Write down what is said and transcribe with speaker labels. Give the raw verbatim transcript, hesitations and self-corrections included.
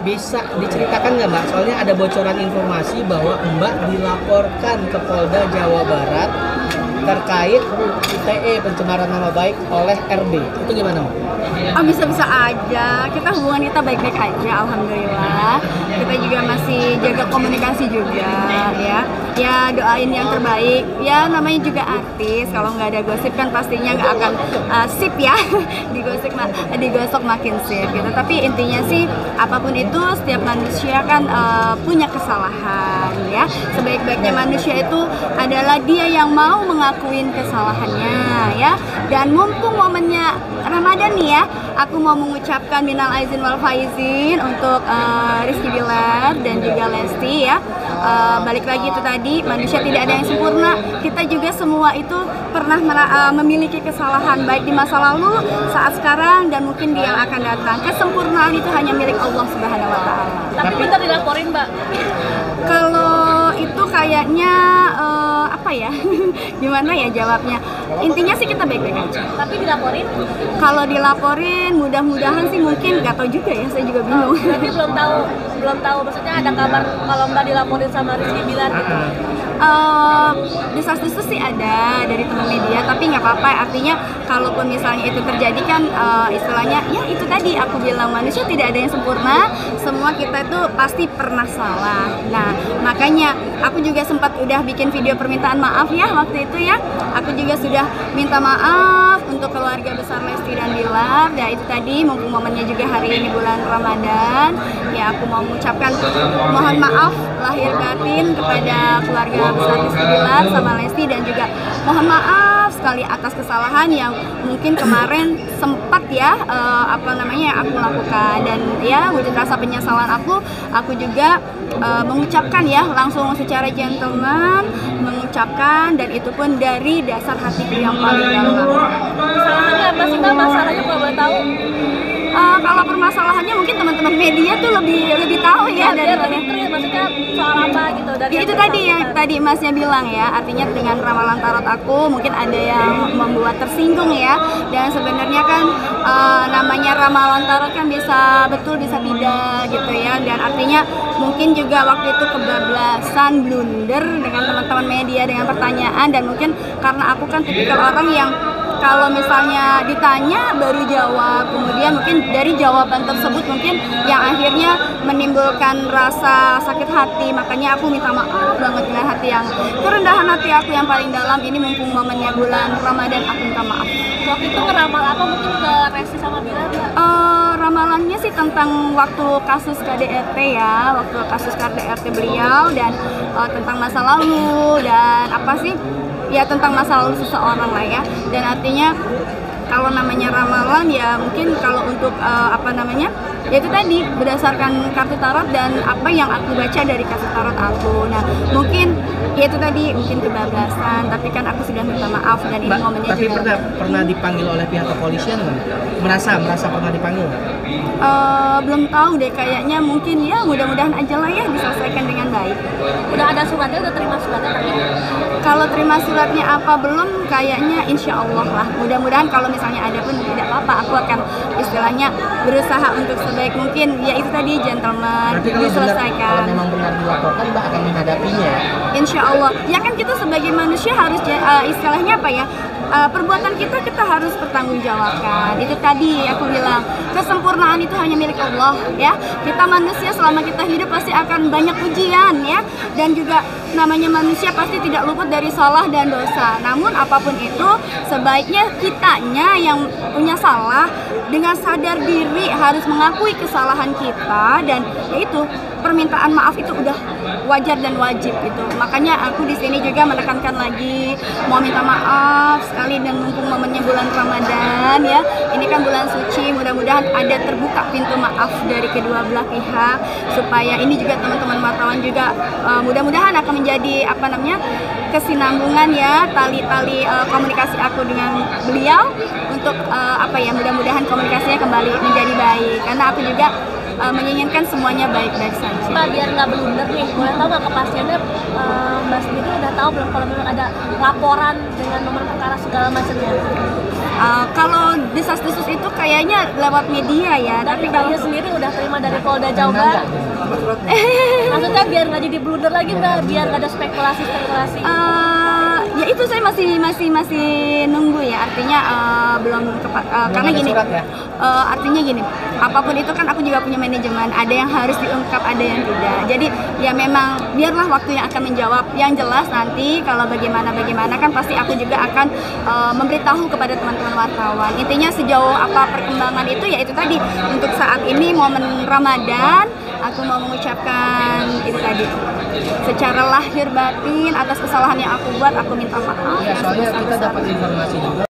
Speaker 1: Bisa diceritakan nggak Mbak? Soalnya ada bocoran informasi bahwa Mbak dilaporkan ke Polda Jawa Barat terkait I T E pencemaran nama baik oleh R B. Itu gimana Mbak?
Speaker 2: Oh, bisa-bisa aja. Kita hubungan kita baik-baik aja, alhamdulillah. Kita juga masih jaga komunikasi juga, ya. Ya doain yang terbaik. Ya namanya juga artis. Kalau nggak ada gosip kan pastinya nggak akan uh, sip ya. Digosip, ma digosok makin sip gitu. Tapi intinya sih apapun itu setiap manusia kan uh, punya kesalahan, ya. Sebaik-baiknya manusia itu adalah dia yang mau mengakuin kesalahannya, ya. Dan mumpung momennya Ramadan nih ya, aku mau mengucapkan minal aizin wal faizin untuk uh, Rizky Bilar dan juga Lesti ya. Uh, balik lagi itu tadi, manusia tidak ada yang sempurna. Kita juga semua itu pernah uh, memiliki kesalahan baik di masa lalu, saat sekarang dan mungkin di yang akan datang. Kesempurnaan itu hanya milik Allah Subhanahu wa taala.
Speaker 3: Tapi bentar dilaporin, Mbak.
Speaker 2: Kalau itu kayaknya uh, apa ya? Gimana ya jawabnya? Intinya sih kita baik-baik aja.
Speaker 3: Tapi dilaporin?
Speaker 2: Kalau dilaporin, mudah-mudahan sih mungkin nggak tahu juga ya, saya juga bingung.
Speaker 3: Berarti belum tahu, belum tahu maksudnya ada kabar kalau Mbak dilaporin sama Rizky Bilar gitu.
Speaker 2: Uh, desas-desus sih ada dari teman media, tapi nggak apa-apa. Artinya kalaupun misalnya itu terjadi kan uh, istilahnya ya itu tadi aku bilang manusia tidak ada yang sempurna, semua kita itu pasti pernah salah. Nah makanya aku juga sempat udah bikin video permintaan maaf ya waktu itu ya. Aku juga sudah minta maaf untuk keluarga besar Lesti dan Bilar. Dan itu tadi mumpung momennya juga hari ini bulan Ramadan, ya aku mau mengucapkan mohon maaf lahir batin kepada keluarga besar Rizky Bilar sama Lesti, dan juga mohon maaf sekali atas kesalahan yang mungkin kemarin sempat ya uh, apa namanya aku lakukan, dan ya wujud rasa penyesalan aku aku juga uh, mengucapkan ya langsung secara gentleman mengucapkan, dan itu pun dari dasar hatiku yang paling dalam.
Speaker 3: Kesalahannya apa sih Mbak? Masalahnya kalau boleh tahu?
Speaker 2: Uh, kalau permasalahannya mungkin teman-teman media tuh lebih lebih tahu ya,
Speaker 3: ya
Speaker 2: dari
Speaker 3: lebih maksudnya soal apa gitu dari
Speaker 2: ya, itu tadi yang tadi Masnya bilang ya, artinya dengan ramalan tarot aku mungkin ada yang membuat tersinggung ya, dan sebenarnya kan uh, namanya ramalan tarot kan bisa betul bisa tidak gitu ya, dan artinya mungkin juga waktu itu kebablasan blunder dengan teman-teman media dengan pertanyaan, dan mungkin karena aku kan tipikal orang yang kalau misalnya ditanya baru jawab, kemudian mungkin dari jawaban tersebut mungkin yang akhirnya menimbulkan rasa sakit hati, makanya aku minta maaf banget dengan hati yang kerendahan hati aku yang paling dalam. Ini mumpung momennya bulan Ramadan, aku minta maaf.
Speaker 3: Waktu itu ngeramal apa mungkin ke Resti sama Bilar?
Speaker 2: Uh, ramalannya sih tentang waktu kasus K D R T ya, waktu kasus K D R T beliau, dan uh, tentang masa lalu dan apa sih? Ya tentang masa lalu seseorang lah ya, dan artinya kalau namanya ramalan ya mungkin kalau untuk uh, apa namanya ya itu tadi berdasarkan kartu tarot dan apa yang aku baca dari kartu tarot aku. Nah mungkin ya itu tadi mungkin kebablasan, tapi kan aku sudah minta maaf dan ini momennya
Speaker 1: tapi
Speaker 2: juga.
Speaker 1: pernah pernah dipanggil oleh pihak kepolisian merasa merasa pernah dipanggil?
Speaker 2: Uh, belum tahu deh, kayaknya mungkin ya mudah-mudahan aja lah ya diselesaikan dengan baik.
Speaker 3: Udah ada suratnya, udah terima suratnya tapi
Speaker 2: kalau terima suratnya apa belum, kayaknya insya Allah lah. Mudah-mudahan kalau misalnya ada pun tidak apa-apa, aku akan istilahnya berusaha untuk sebaik mungkin. Ya itu tadi gentleman, diselesaikan.
Speaker 1: Kalau memang benar dilaporkan, Mbak akan menghadapinya.
Speaker 2: Insya Allah. Ya kan kita sebagai manusia harus uh, istilahnya apa ya? Uh, perbuatan kita kita harus pertanggungjawabkan. Itu tadi aku bilang kesempurnaan itu hanya milik Allah ya. Kita manusia selama kita hidup pasti akan banyak ujian ya, dan juga namanya manusia pasti tidak luput dari salah dan dosa. Namun apapun itu sebaiknya kitanya yang punya salah dengan sadar diri harus mengakui kesalahan kita, dan yaitu permintaan maaf itu udah wajar dan wajib gitu. Makanya aku di sini juga menekankan lagi mau minta maaf sekali, dan mumpung momennya bulan Ramadan ya. Ini kan bulan suci, mudah-mudahan ada terbuka pintu maaf dari kedua belah pihak, supaya ini juga teman-teman wartawan juga uh, mudah-mudahan akan menjadi apa namanya kesinambungan ya, tali-tali uh, komunikasi aku dengan beliau untuk uh, apa ya mudah-mudahan komunikasinya kembali menjadi baik, karena aku juga Uh, menginginkan semuanya baik-baik saja.
Speaker 3: Mbak, biar nggak blunder nih, boleh tahu nggak kepastiannya uh, Mbak sendiri udah tahu belum kalau memang ada laporan dengan nomor perkara segala macamnya?
Speaker 2: Uh, kalau desas-desus itu kayaknya lewat media ya,
Speaker 3: Tapi
Speaker 2: tapi kalau
Speaker 3: Mbaknya sendiri udah terima dari Polda Jawa Barat. Maksudnya biar nggak jadi blunder lagi Mbak, biar nggak ada spekulasi-spekulasi.
Speaker 2: Uh, ya itu saya masih masih masih nunggu ya, artinya uh, belum kepa- uh,
Speaker 1: Belum
Speaker 2: karena
Speaker 1: ada
Speaker 2: gini
Speaker 1: surat ya?
Speaker 2: uh, artinya gini, apapun itu kan aku juga punya manajemen, ada yang harus diungkap, ada yang tidak. Jadi ya memang biarlah waktu yang akan menjawab. Yang jelas nanti kalau bagaimana bagaimana kan pasti aku juga akan uh, memberitahu kepada teman-teman wartawan. Intinya sejauh apa perkembangan itu ya itu tadi, untuk saat ini momen Ramadan aku mau mengucapkan itu tadi, secara lahir batin atas kesalahan yang aku buat aku minta maaf
Speaker 1: Ya,
Speaker 2: yang
Speaker 1: soalnya kita
Speaker 2: sebesar-besarnya.
Speaker 1: dapat informasi juga